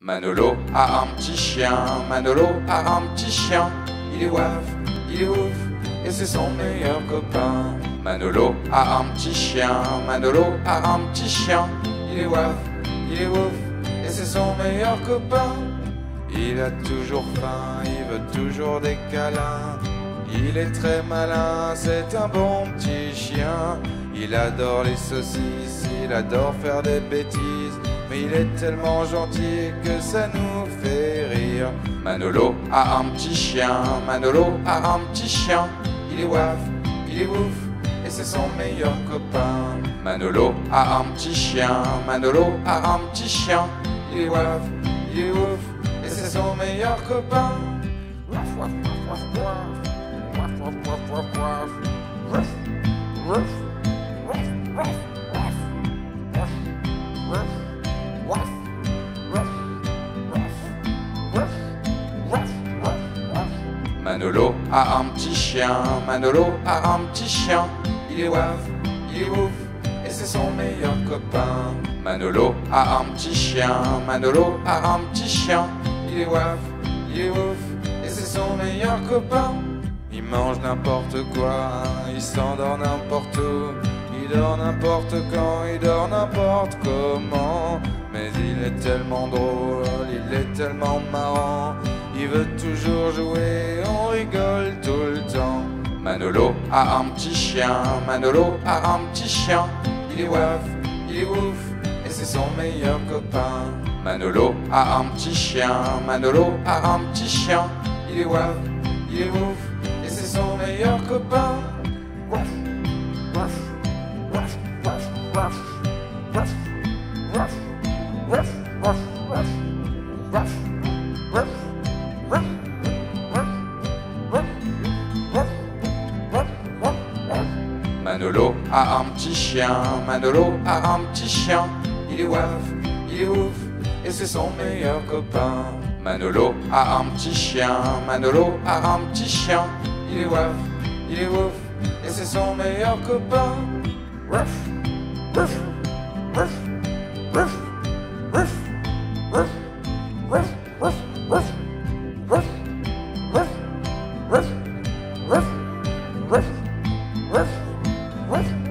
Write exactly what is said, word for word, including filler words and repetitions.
Manolo a un petit chien, Manolo a un petit chien. Il est waf, il est ouf, et c'est son meilleur copain. Manolo a un petit chien, Manolo a un petit chien. Il est waf, il est ouf, et c'est son meilleur copain. Il a toujours faim, il veut toujours des câlins. Il est très malin, c'est un bon petit chien. Il adore les saucisses, il adore faire des bêtises. Mais il est tellement gentil que ça nous fait rire. Manolo a un petit chien, Manolo a un petit chien. Il est waf, il est ouf, et c'est son meilleur copain. Manolo a un petit chien, Manolo a un petit chien. Il est waf, il est ouf, et c'est son meilleur copain. Waf, waf, waf, waf, waf, waf, waf, waf, waf, waf, waf, waf, waf, waf, waf, waf, waf, waf. Manolo a un petit chien, Manolo a un petit chien. Il est waf, il est ouf, et c'est son meilleur copain. Manolo a un petit chien, Manolo a un petit chien. Il est waf, il est ouf, et c'est son meilleur copain. Il mange n'importe quoi, il s'endort n'importe où. Il dort n'importe quand, il dort n'importe comment. Mais il est tellement drôle, il est tellement marrant. Il veut toujours jouer, on rigole tout le temps. Manolo a un petit chien, Manolo a un petit chien. Il est waf, il est ouf, et c'est son meilleur copain. Manolo a un petit chien, Manolo a un petit chien. Il est waf, il est ouf, et c'est son meilleur copain. Waf, waf, waf, waf, waf, waf, waf, waf, waf, waf, waf, waf, waf, waf, waf, waf, waf, waf. Manolo a un petit chien, Manolo a un petit chien. Il est waf, il est ouf, et c'est son meilleur copain. Manolo a un petit chien, Manolo a un petit chien. Il est waf, il est ouf, et c'est son meilleur copain. Waf, waf, waf, waf, waf, waf, waf, waf, waf, waf, waf, waf, waf, waf, waf, waf.